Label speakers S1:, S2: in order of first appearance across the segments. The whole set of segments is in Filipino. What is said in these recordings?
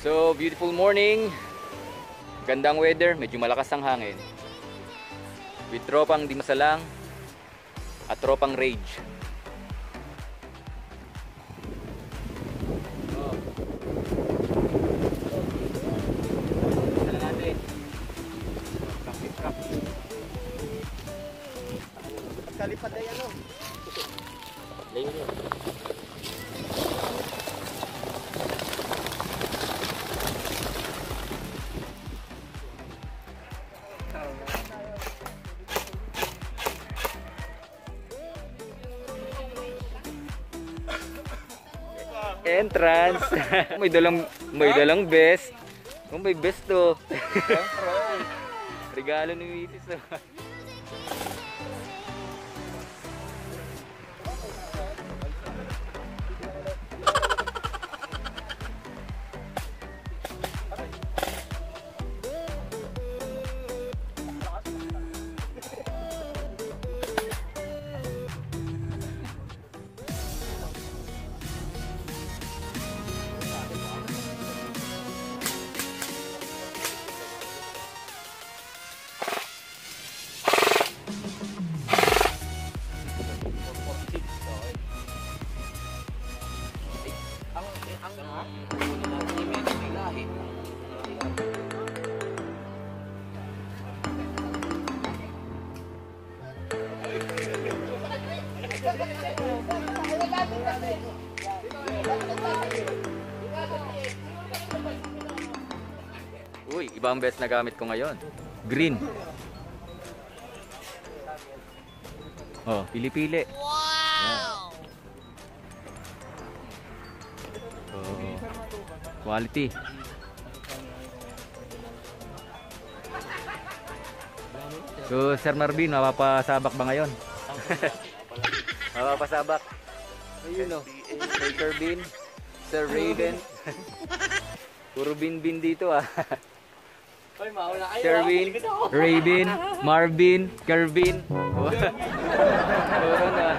S1: So, beautiful morning. Gandang weather, medyo malakas ang hangin. With tropang di masalang at tropang rage.
S2: Kalipad na yan o.
S1: Layo nyo. Entrance. may dalang best. Kung may best to. Regalo ni Misis to. Uy, ibang best na gamit ko ngayon. Green. Oh, pili-pili. Wow! Oh, quality. So, Sir Marvin, mapapasabak ba ngayon? Mapapasabak. Ayun o. Sir Bin, Sir Raven. Puro bin-bin dito ah. Sherwin, Raven, Marvin, Kervin. Puro na.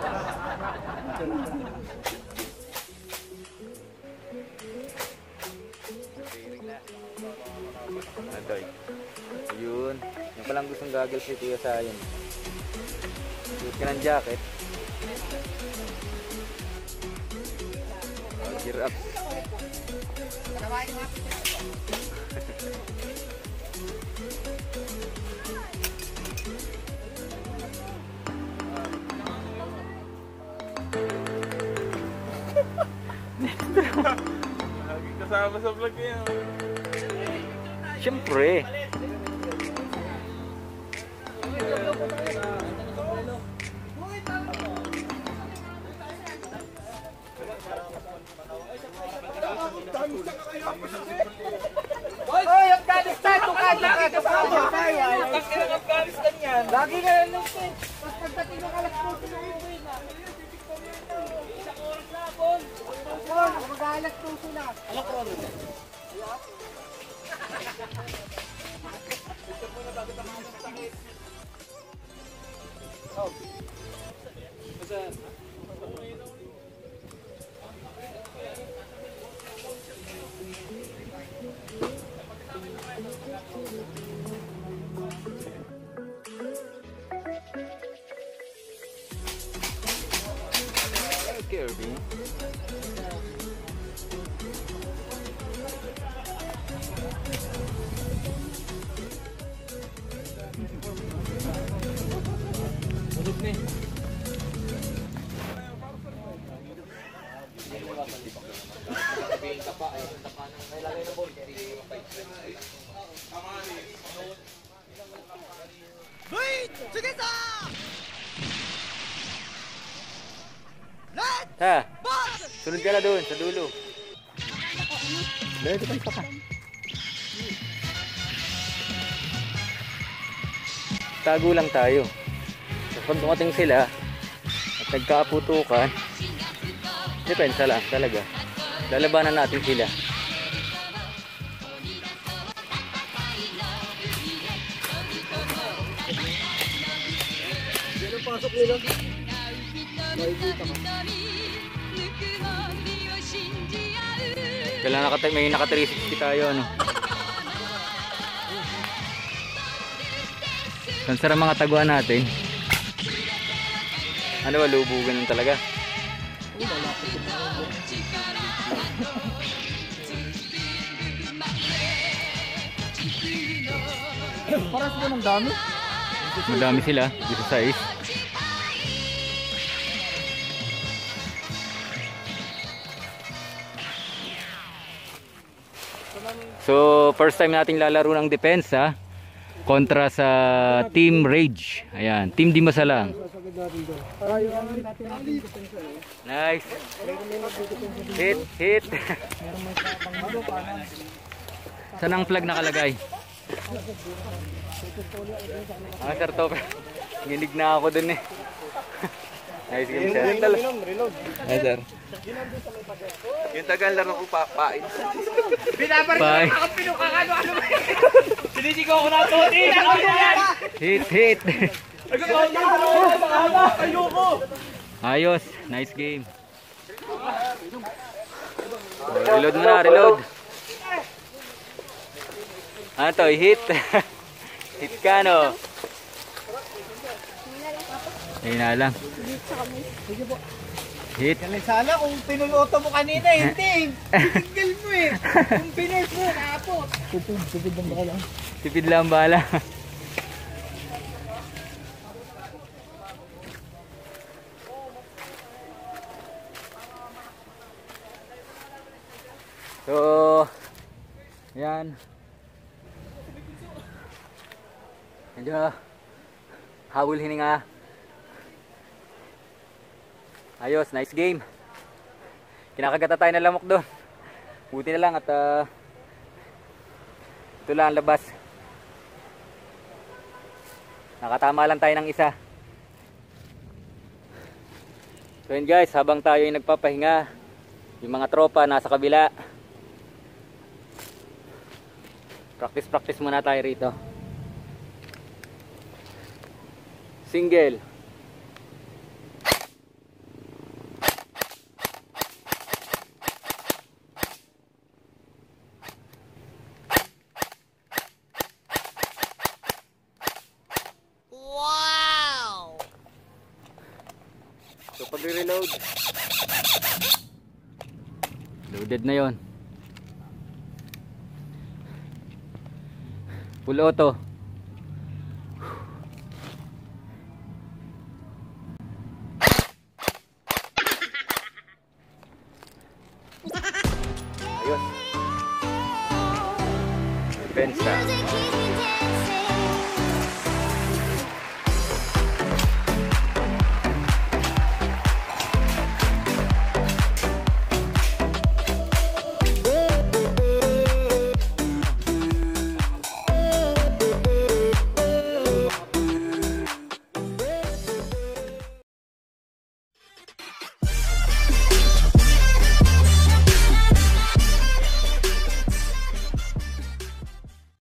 S1: Atoy. Ayun. Yung palang gustong gagawin si Tia sa akin. Suot ka ng jacket. Gear up.
S2: Lagi kasama sa vlog niya.
S1: Siyempre.
S2: Hoy, Afghanistan! Tukad na ka kasama! Ang inang Afghanistan yan! Lagi ka lang nung pin! Mas pagdating ng alas 12 na uwi na! Isang oras na, Bon! Bon, mag-aalas 12 na! Alam ko ano? Ito po na bago tamaan ng sakit! Oh! Basta...
S1: Kirby.
S2: Tulog na eh.
S3: Wait! Sige sa!
S1: Ha? Sunod ka na doon, sa dulo. Dito pa isa ka. Tago lang tayo. Pag dumating sila at nagkaaputukan, depensa lang talaga. Lalabanan natin sila.
S2: Pasok nila. Makikita ka.
S1: May naka 360 tayo, ano. Saan sa mga taguan natin? Ano ba, lubugan lang talaga?
S2: Para sila ng dami.
S1: Madami sila, dito sa size. So, first time nating lalaro ng depensa kontra sa Team Rage. Ayan, Team Di Masalang. Nice. Hit, hit. Saan ang flag nakalagay? Sir Top. Ginig na ako dun eh. Nice game, sir. Ay, sir.
S3: Yung tagal laro ko papain.
S1: Bye.
S2: Ako pinukakano ano ba? Sinisigaw ko na ito.
S1: Hit, hit.
S2: Ayoko.
S1: Ayos, nice game. Reload mo na, reload. Ano to, hit? Hit ka, no? Ayun na lang. Hit.
S2: Galing sana kung pinuloto mo kanina, hindi. Tinggal mo eh. Kung pinurse mo, naapot. Tipid lang bala.
S1: Tipid lang bala. So, yan. Medyo habol hininga. Ayos, nice game. Kinakagata tayo ng lamok doon. Buti na lang at ito lang ang labas. Nakatama lang tayo ng isa. So yun guys, habang tayo ay nagpapahinga, yung mga tropa nasa kabila. Practice muna tayo rito. Single.
S3: Wow!
S1: So pag reload, loaded na yon. Full auto. Ayos. Depensa.